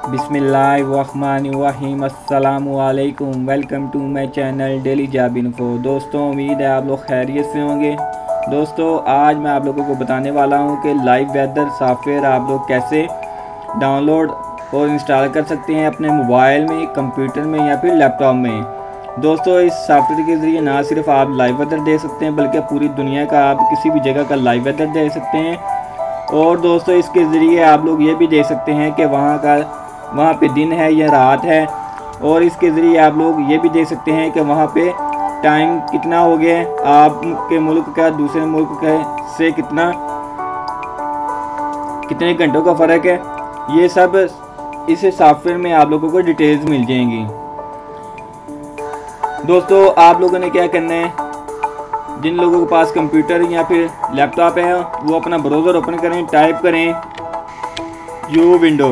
बिस्मिल्लाहिर्रहमानिर्रहीम। अस्सलामुअलैकुम। Welcome to my channel daily job info. दोस्तों, उम्मीद है आप लोग खैरियत से होंगे। दोस्तों, आज मैं आप लोगों को बताने वाला हूं कि लाइव वेदर सॉफ्टवेयर आप लोग कैसे डाउनलोड और इंस्टॉल कर सकते हैं अपने मोबाइल में, कंप्यूटर में या फिर लैपटॉप में। दोस्तों, इस सॉफ्टवेयर के ज़रिए ना सिर्फ आप लाइव वेदर देख सकते हैं बल्कि पूरी दुनिया का आप किसी भी जगह का लाइव वेदर देख सकते हैं। और दोस्तों, इसके ज़रिए आप लोग ये भी देख सकते हैं कि वहाँ पे दिन है या रात है। और इसके ज़रिए आप लोग ये भी देख सकते हैं कि वहाँ पे टाइम कितना हो गया, आपके मुल्क का दूसरे मुल्क से कितने घंटों का फ़र्क है। ये सब इस सॉफ्टवेयर में आप लोगों को डिटेल्स मिल जाएंगी। दोस्तों, आप लोगों ने क्या करना है, जिन लोगों के पास कंप्यूटर या फिर लैपटॉप है वो अपना ब्राउज़र ओपन करें, टाइप करें यू विंडो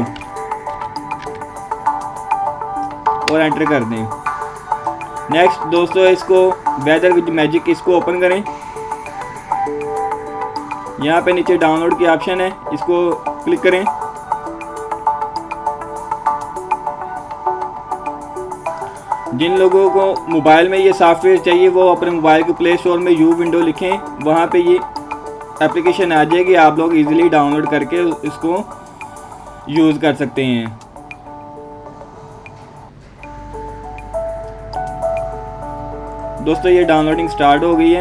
और एंटर कर दें। नेक्स्ट दोस्तों, इसको वेदर विद मैजिक इसको ओपन करें। यहाँ पे नीचे डाउनलोड की ऑप्शन है, इसको क्लिक करें। जिन लोगों को मोबाइल में ये सॉफ्टवेयर चाहिए वो अपने मोबाइल के प्ले स्टोर में यू विंडो लिखें, वहाँ पे ये एप्लीकेशन आ जाएगी। आप लोग इजीली डाउनलोड करके इसको यूज़ कर सकते हैं। दोस्तों, ये डाउनलोडिंग स्टार्ट हो गई है।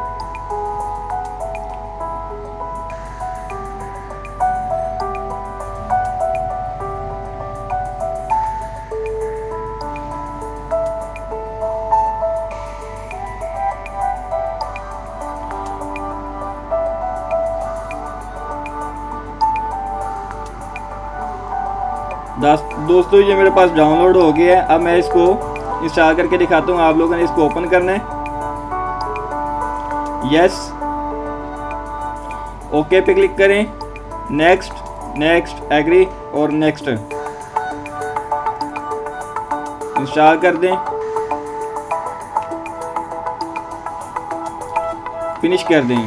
दोस्तों, ये मेरे पास डाउनलोड हो गया है। अब मैं इसको इंस्टॉल करके दिखाता हूँ। आप लोगों ने इसको ओपन करना है, यस, ओके पे क्लिक करें, नेक्स्ट, नेक्स्ट, एग्री और नेक्स्ट। इंस्टॉल कर दें, फिनिश कर दें।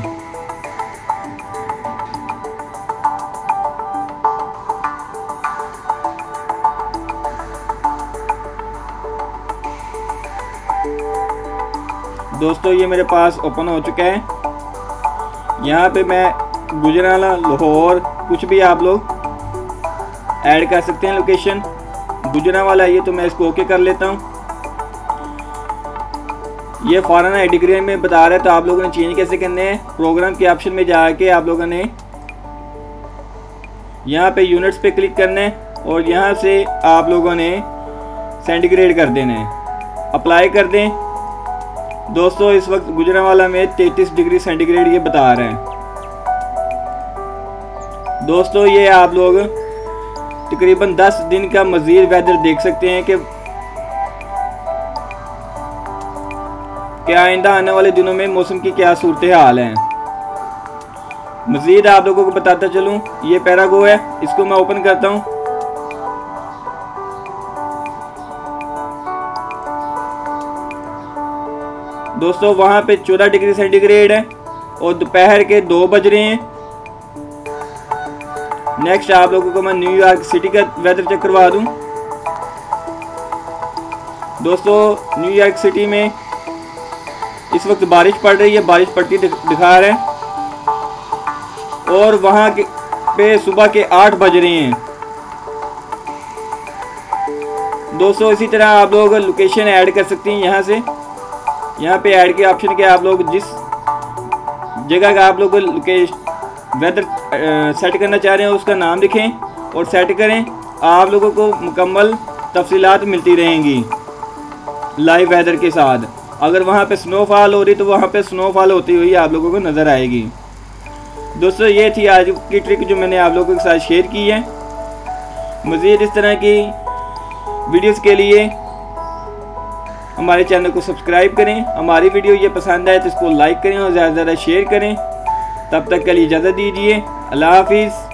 दोस्तों, ये मेरे पास ओपन हो चुका है। यहाँ पे मैं गुजरावाला, लाहौर, कुछ भी आप लोग ऐड कर सकते हैं लोकेशन। गुजरावाला ये तो मैं इसको ओके कर लेता हूँ। ये फॉरेन आईडी ग्रेड में बता रहा है, तो आप लोगों ने चेंज कैसे करने हैं, प्रोग्राम के ऑप्शन में जाके आप लोगों ने यहाँ पे यूनिट्स पे क्लिक करना है और यहाँ से आप लोगों ने सेंटीग्रेड कर देना है, अप्लाई कर दें। दोस्तों, इस वक्त गुजरावाला में 33 डिग्री सेंटीग्रेड ये बता रहे हैं। दोस्तों, ये आप लोग तकरीबन 10 दिन का मज़ीद वेदर देख सकते हैं कि आइंदा आने वाले दिनों में मौसम की क्या सूरत हाल है। मज़ीद आप लोगों को बताता चलूँ, ये पैरागो है, इसको मैं ओपन करता हूँ। दोस्तों, वहाँ पे 14 डिग्री सेंटीग्रेड है और दोपहर के 2 बज रहे हैं। नेक्स्ट आप लोगों को मैं न्यूयॉर्क सिटी का वेदर चेक करवा दूं। दोस्तों, न्यूयॉर्क सिटी में इस वक्त बारिश पड़ रही है, बारिश पड़ती दिखा रहे हैं और वहाँ पे सुबह के 8 बज रहे हैं। दोस्तों, इसी तरह आप लोग लोकेशन ऐड कर सकते हैं। यहाँ पे ऐड के ऑप्शन के आप लोग जिस जगह का आप लोग वेदर सेट करना चाह रहे हैं उसका नाम लिखें और सेट करें। आप लोगों को मुकम्मल तफसीलात मिलती रहेंगी लाइव वेदर के साथ। अगर वहाँ पे स्नोफॉल हो रही तो वहाँ पे स्नोफॉल होती हुई आप लोगों को नज़र आएगी। दोस्तों, ये थी आज की ट्रिक जो मैंने आप लोगों के साथ शेयर की है। मज़ीद इस तरह की वीडियोज़ के लिए हमारे चैनल को सब्सक्राइब करें। हमारी वीडियो ये पसंद आए तो इसको लाइक करें और ज़्यादा से ज़्यादा शेयर करें। तब तक के लिए इजाज़त दीजिए। अल्लाह हाफिज़।